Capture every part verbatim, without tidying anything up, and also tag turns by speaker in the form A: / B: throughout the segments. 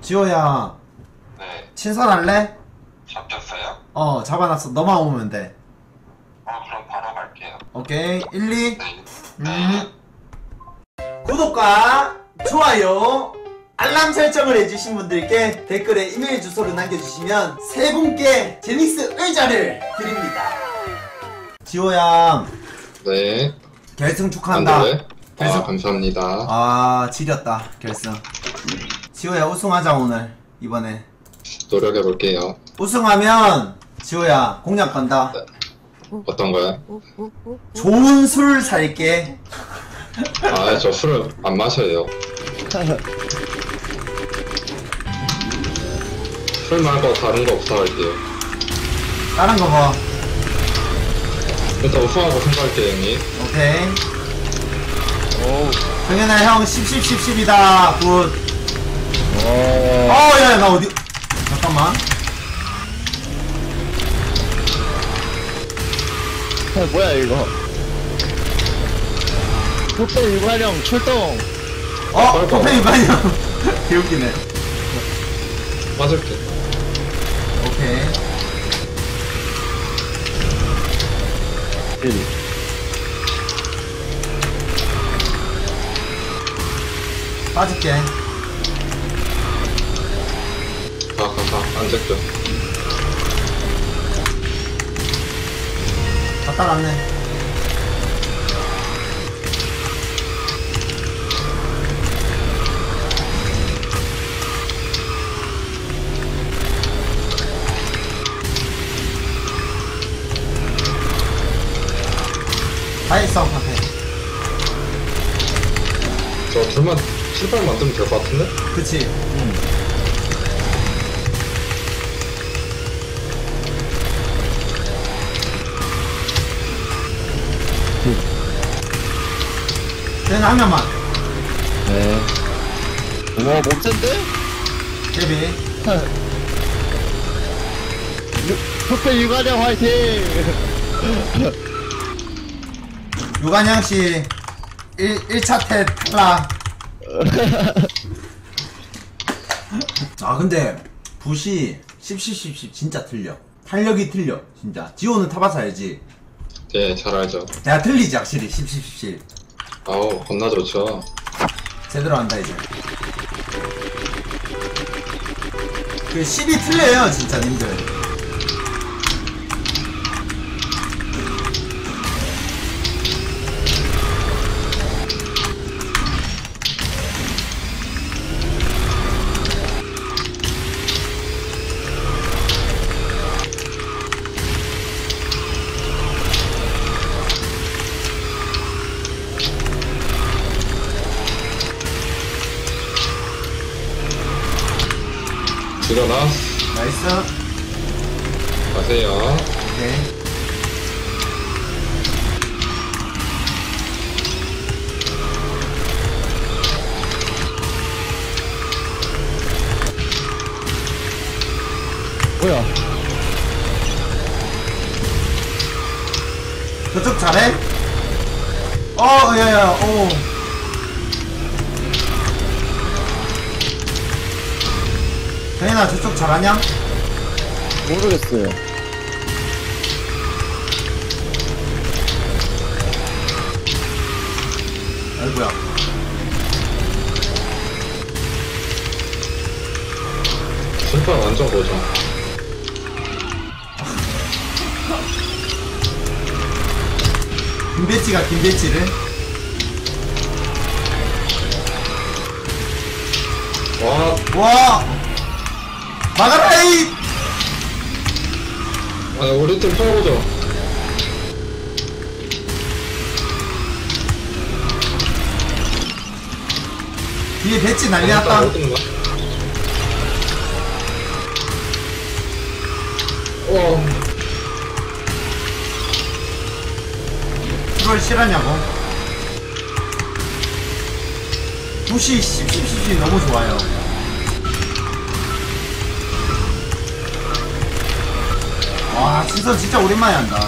A: 지호야,
B: 네.
A: 친선할래?
B: 잡혔어요?
A: 어, 잡아놨어. 너만 오면 돼.
B: 어, 그럼 바로 갈게요.
A: 오케이. 일, 이.
B: 네.
A: 음. 구독과 좋아요, 알람 설정을 해주신 분들께 댓글에 이메일 주소를 남겨주시면 세 분께 제닉스 의자를 드립니다. 지호야,
B: 네.
A: 결승 축하한다.
B: 네.
A: 결승.
B: 아, 감사합니다.
A: 아, 지렸다. 결승. 지호야, 우승하자 오늘. 이번에
B: 노력해볼게요.
A: 우승하면 지호야 공약 간다.
B: 네. 어떤 거요?
A: 좋은 술 살게.
B: 아, 저 술을 안 마셔요. 술 말고 다른 거 없어 할게요.
A: 다른 거 봐.
B: 일단 우승하고 생각할게요, 형님.
A: 오케이. 정현아 형 십, 십, 십, 십이다. 굿. 어, 야, 나 어디. 잠깐만.
C: 아, 뭐야 이거? 폭발 일관령 출동.
A: 어, 커피 이반이야. 개웃기네.
B: 맞을게.
A: 오케이.
C: 일.
A: 빠질게.
B: 가, 가, 가. 안 제껴.
A: 갖다 놨네. 다 있어, 카페.
B: 저 둘만 실발 만들면 될 것 같은데?
A: 그치. 응. 쟤는 한 명만.
C: 네. 우와 멋진데?
A: 데뷔.
C: 폭발 일관령 화이팅.
A: 유관양씨 일 차 태 탈락. 아 근데 붓이 십, 십, 십, 십 진짜 틀려. 탄력이 틀려 진짜. 지호는 타봐서 알지?
B: 예, 잘 알죠.
A: 내가 틀리지 확실히. 십, 십, 십, 십
B: 아우, 겁나 좋죠.
A: 제대로 한다 이제. 그 십이 틀려요 진짜 님들.
B: 죽여놨어.
A: 나이스.
B: 가세요.
A: 오케이.
C: 뭐야?
A: 저쪽 잘해? 어, 야야, 오. 정현아, 저쪽 잘하냐?
C: 모르겠어요.
A: 아이고야.
B: 실발 완전 고정.
A: 김배치가 김배치를.
B: 와,
A: 와! 막아라, 이!
B: 아니, 우리 팀 팔고죠.
A: 뒤에 배치 난리 났다.
B: 와,
A: 그걸 실하냐고. 붓이 십, 십, 십, 십 너무 좋아요. 와, 진선 진짜 오랜만에 한다.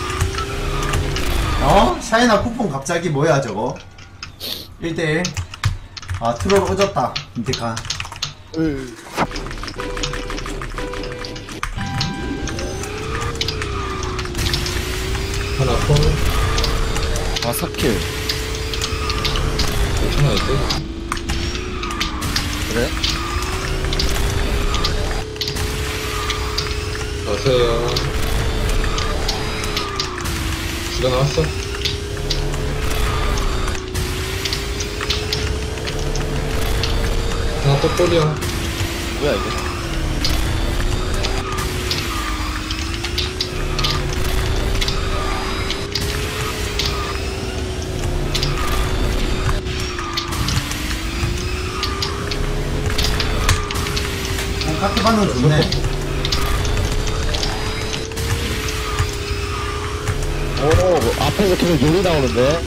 A: 어? 샤이나 쿠폰 갑자기 뭐야 저거? 일 대일. 아 트롤 오졌다. 임택한.
C: 으.
B: 하나 폰.
C: 다섯 킬.
B: 괜찮아, 이제.
C: 그래?
B: 가세요. 지가 나왔어. 하나 또 꼴이야.
C: 뭐야 이거?
A: 어, 카트 반응 좋네.
C: 오, 앞에서 계속 욕이 나오는데?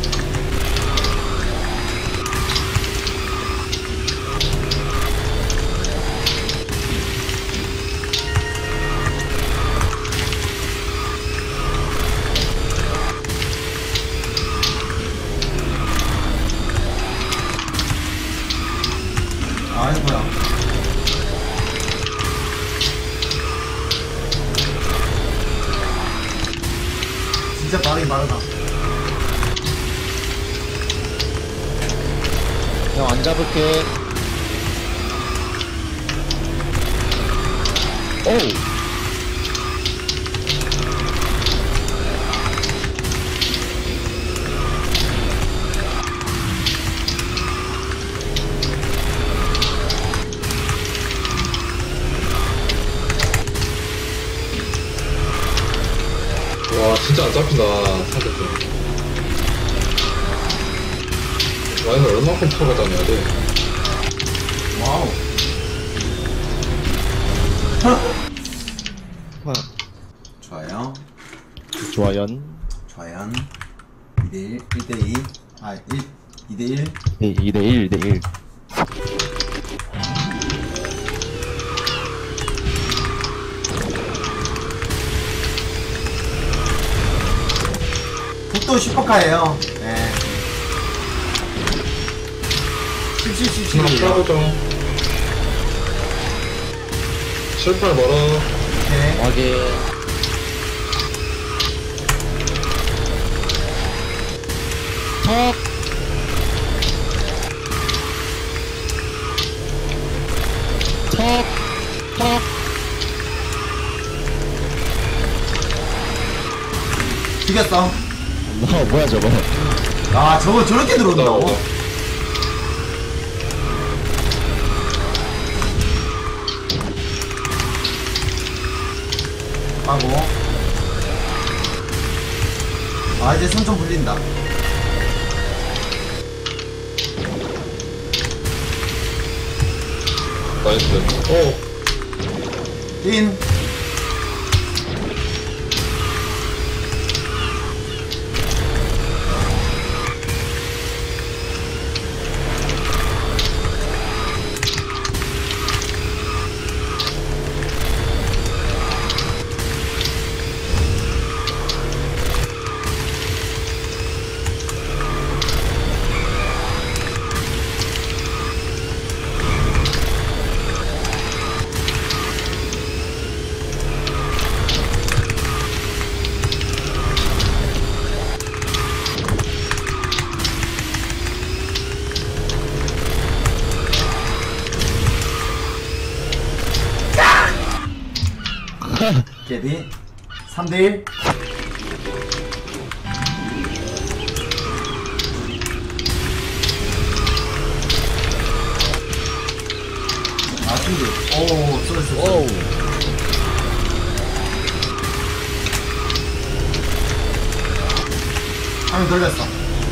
A: 아이고야. 진짜 빠르긴 빠르다.
C: 형 안 잡을게. 오!
B: 와, 진짜 안 잡힌다, 사격도. 와, 이거 얼마큼 타고 다녀야 돼?
A: 와우. 좋아요.
C: 좋아요.
A: 좋아요. 이대일, 일대이. 아, 일, 이대일.
C: 이 대일, 이 대일.
A: 북도 슈퍼카예요. 네. 십칠, 십칠.
B: 하나 싸우죠. 칠팔 멀어.
A: 오케이.
C: 확인. 턱! 턱! 턱!
A: 죽였어.
C: 너 뭐야 저거?
A: 아, 저거 저렇게 들어온다고?
B: 나오다.
A: 하고. 아, 이제 손 좀 불린다.
B: 나이스. 오,
A: 인. 개비. 삼대일. 아, 충분. 오, 쏘리, 쏘리.
C: 오우.
A: 화면 돌렸어.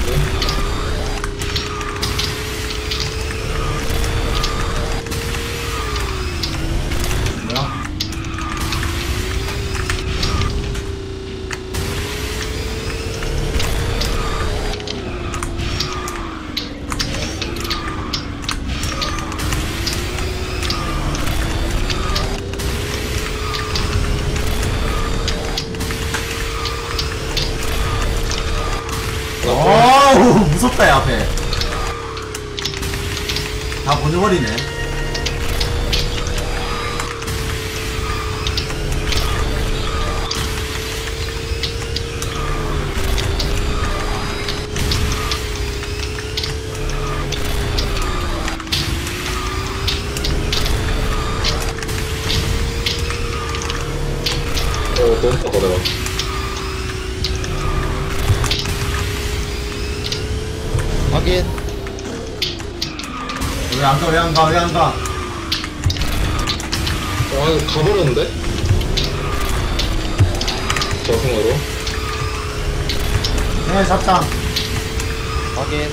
A: 뭐야? 어우, 무섭다, 야, 앞에. 다 보내버리네.
B: 너무 빠다 내가.
C: 확인.
A: 왜 안 가, 왜 안 가, 왜 안 가?
B: 아 이거 가버렸는데? 저승으로.
A: 네, 잡자.
C: 확인.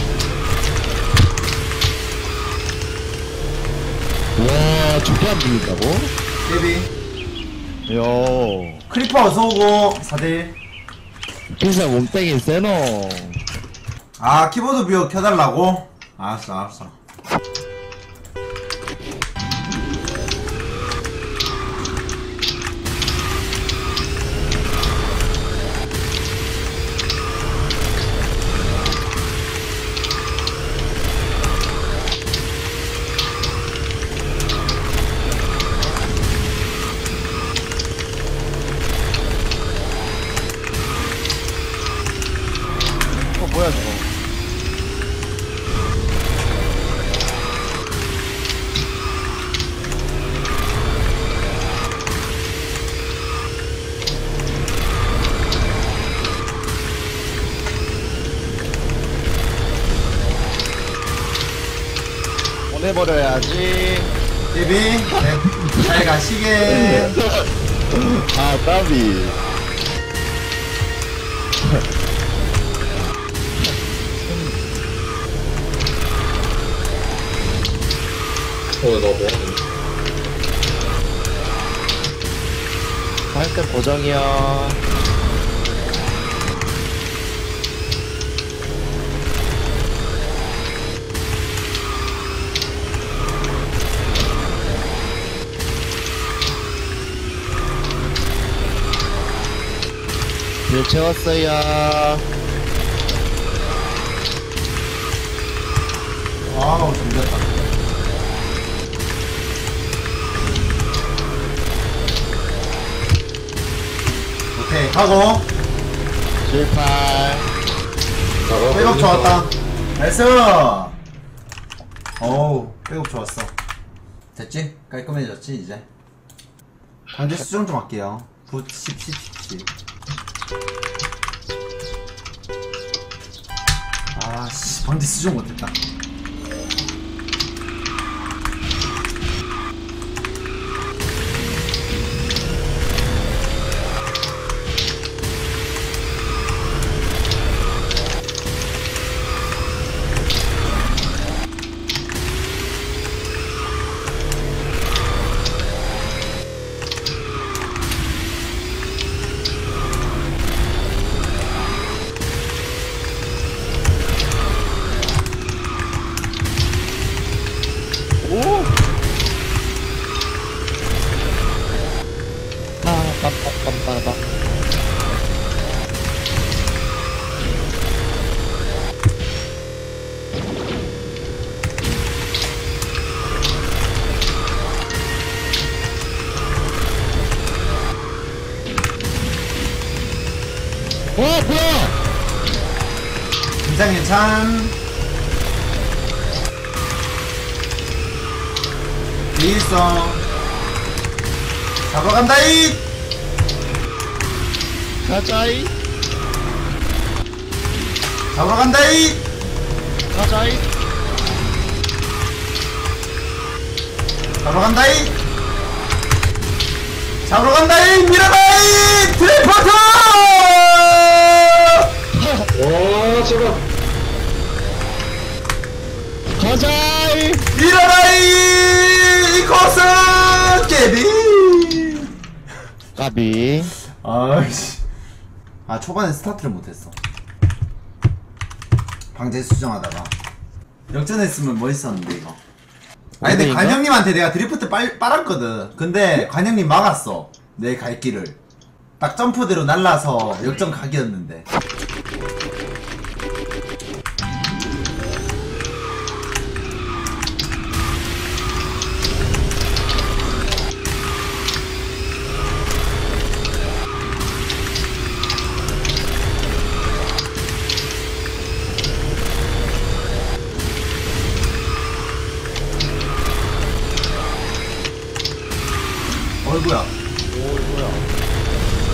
C: 와, 저게 안 들린다고?
A: 데비.
C: 요.
A: 크리퍼 어서오고, 사대.
C: 비싼 몸땡이 세노.
A: 아, 키보드 뷰어 켜달라고? 알았어, 알았어.
C: 어, 뭐야, 저거. 보내버려야지.
A: 데비. 네, 잘 가시게.
C: 아, 까비.
B: 어, 나 뭐하는
C: 할땐 고정이야. bil 채웠어요.
A: 아우, 힘들다. 오케이, 가고.
C: 칠팔.
B: 나가.
A: 백업 좋았다. 나이스! 어우, 백업 좋았어. 됐지? 깔끔해졌지, 이제? 관제 수정 좀 할게요. 구, 십, 십, 십. 아씨, 방제 수정 못했다.
C: 오! 아, 빰빰빰빰빰. 어, 뭐야!
A: 괜찮, 괜찮. 일성 잡아간다이.
C: 가자이!
A: 잡아간다이.
C: 가자이!
A: 잡아간다이. 잡아간다이. 밀어다이. 트레포터.
B: 와, 제발.
C: 가자이!
A: 밀어다이. 이 코스 깨비.
C: 까비.
A: 아이씨. 아, 초반에 스타트를 못했어. 방제 수정하다가 역전했으면 멋있었는데 이거. 아니 근데
C: 어디인가?
A: 관영님한테 내가 드리프트 빨, 빨았거든. 근데 관영님 막았어 내 갈 길을. 딱 점프대로 날라서 역전 각이었는데. 어이구야.
C: 오, 뭐야.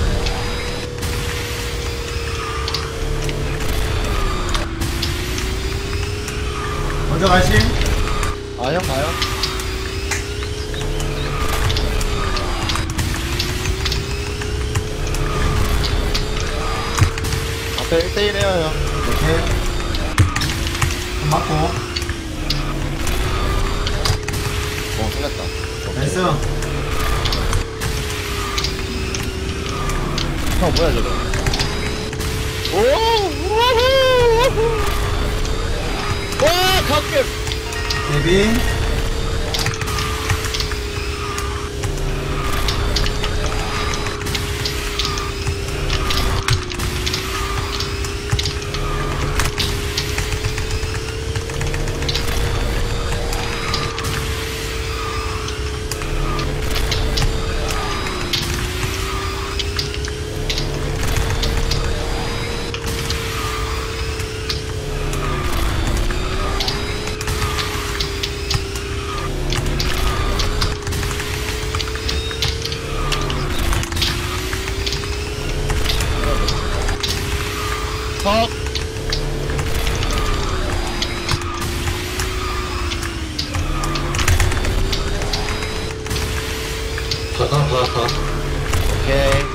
A: 먼저 가실?
C: 아, 형 가요? 앞에 일 대 일 해요, 형.
A: 이렇게 좀 맞고
C: 어, 살렸다.
A: 나이스.
C: 형, 뭐야, 저거. 오! 우후! 와, 가끔!
A: 데빈
C: 턱!
B: 가, 가, 가, 가.
C: 오케이.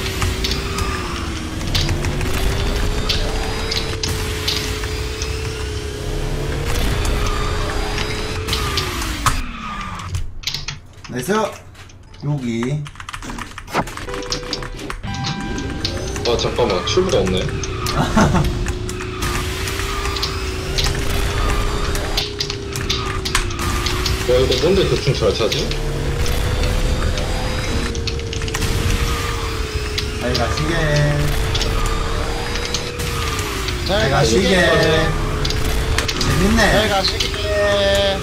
A: 나이스. 여기
B: 아, 잠깐만. 출구가 없네. 와, 이거 뭔데 대충 잘 차지?
A: 잘 가시게
C: 잘
A: 잘
C: 가시게.
A: 가시게 재밌네.
C: 잘 가시게.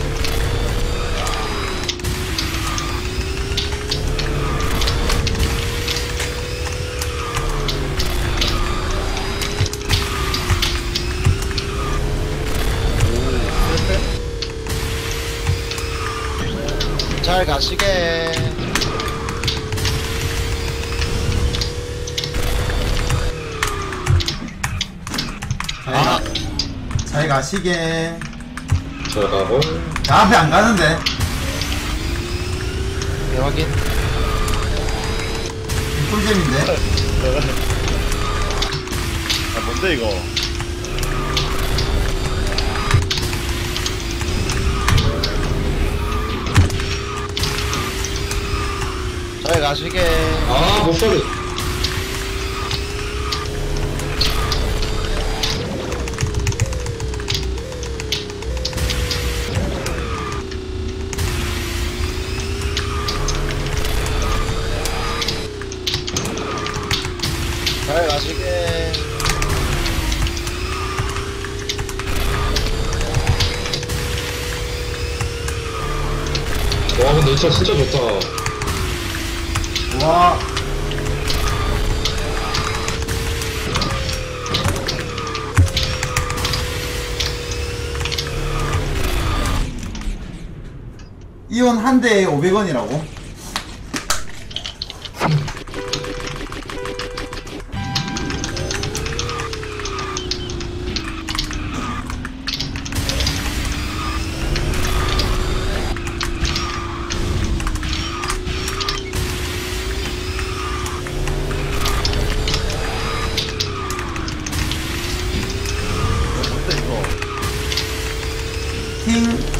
C: 잘 가시게.
A: 잘,
C: 아.
A: 가, 잘 가시게.
B: 잘 가고.
A: 나 앞에 안 가는데.
C: 네, 확인.
A: 꿀잼인데.
C: 아, 뭔데, 이거? 잘 가시게.
B: 아, 못 소리.
C: 잘 가시게.
B: 와, 근데 이 차 진짜 좋다.
A: 와. 이온 한 대에 오백 원이라고?
C: 뭔데, 이거?
A: 팅.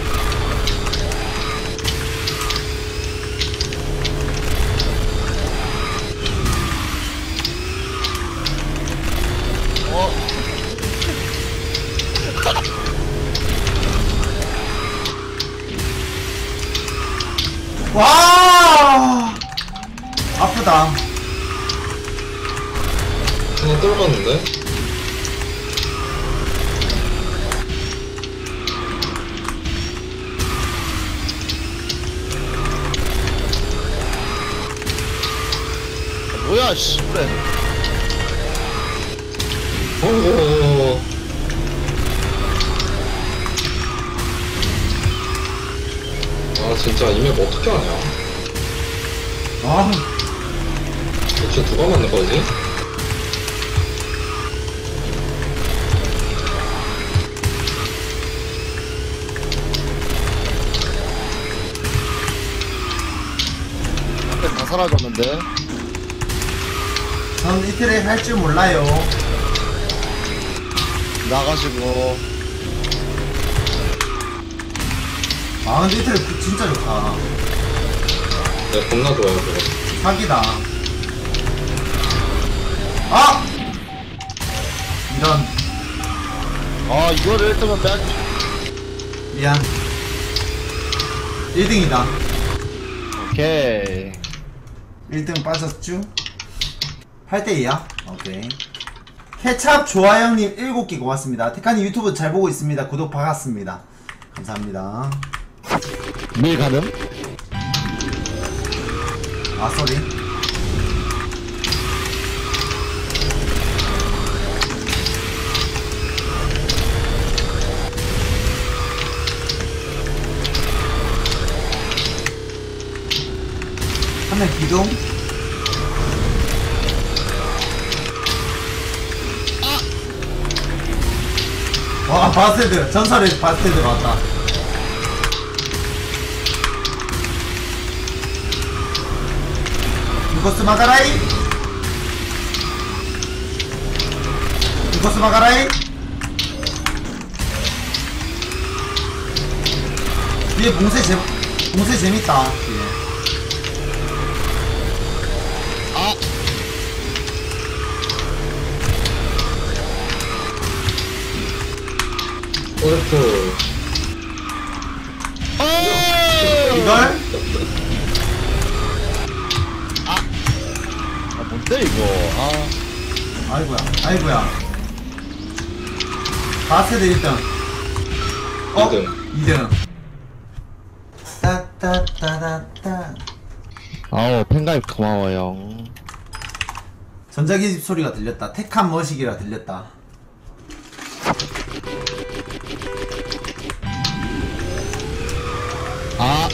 C: 어?
A: 와. 아프다.
B: 하나 떨어졌는데?
C: 뭐야, 씨, 그래.
B: 어어어어. 아, 진짜 이 맵 어떻게 하냐?
A: 아.
B: 대체 누가 만든 거지?
C: 다 사라졌는데.
A: 전 이 트랙 할 줄 몰라요.
C: 나가시고.
A: 아 근데 이 트랙 진짜 좋다.
B: 네, 겁나 좋아요, 그거.
A: 사기다. 아! 이런.
C: 아, 이거를 일 등은 빼야지.
A: 미안. 일 등이다.
C: 오케이.
A: 일 등 빠졌죠? 팔 대 이야? 오케이. 케찹 좋아요님 일곱 개 고맙습니다. 테카님 유튜브 잘 보고 있습니다. 구독 박았습니다. 감사합니다.
C: 밀 가능?
A: 아, 쏘리. 화면 기둥. 와, 바스테드. 전설의 바스테드 왔다. 이코스 마가라이. 이코스 마가라이. 뒤에 봉쇄 재, 봉쇄 재밌다. 뒤에.
C: 아!
B: 오르프.
A: 이걸?
C: 아, 뭔데, 이거. 아.
A: 아이고야, 아이고야. 바스테드 일 등. 어?
B: 이 등.
A: 이 등. 따따따따따.
C: 아우, 팬가입 고마워요.
A: 전자기집 소리가 들렸다. 테칸 머시기라 들렸다.
C: 아.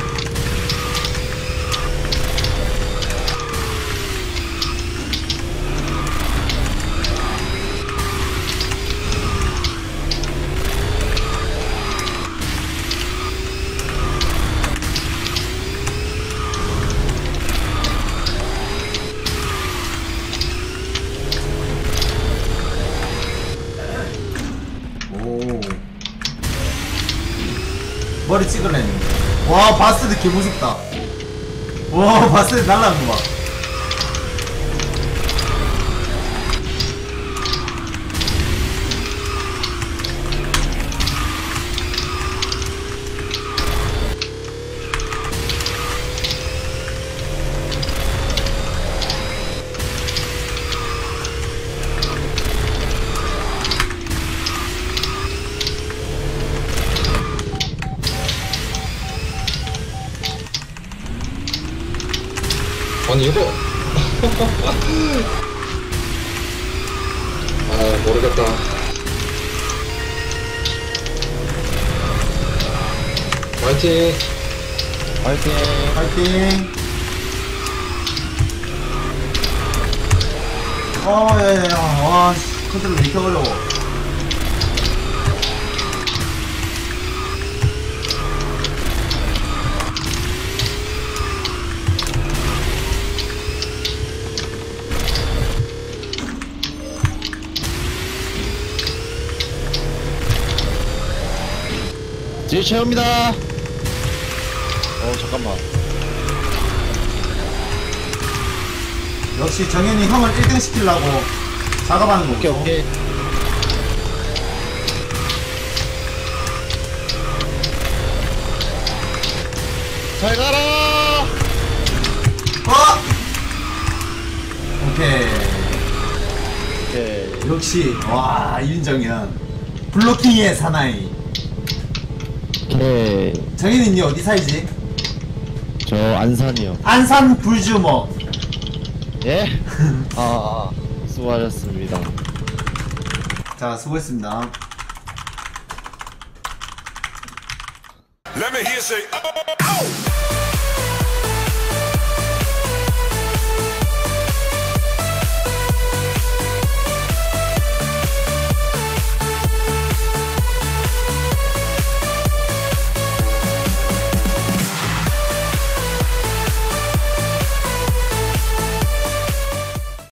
A: 오. 머리 찍으려 했는데. 와, 바스드 개 무섭다. 와, 바스드 날라간 거 봐.
B: 아니, 이거. 아, 모르겠다. 화이팅!
C: 화이팅.
A: 파이팅. 어, 야, 야, 야. 와, 씨. 컨트롤 왜 이렇게 어려워.
C: 질 채웁니다. 어, 잠깐만.
A: 역시 정현이 형을 일 등 시키려고 작업하는 거고.
C: 오케이, 오케이. 잘 가라!
A: 어! 오케이.
C: 오케이.
A: 역시, 와, 윤정현. 블로킹의 사나이.
C: 오케이.
A: 정현이 니 어디 살지?
C: 저 안산이요.
A: 안산 불주먹.
C: 예? 아, 아, 수고하셨습니다.
A: 자, 수고했습니다.
D: Let me hear you say, oh, oh, oh.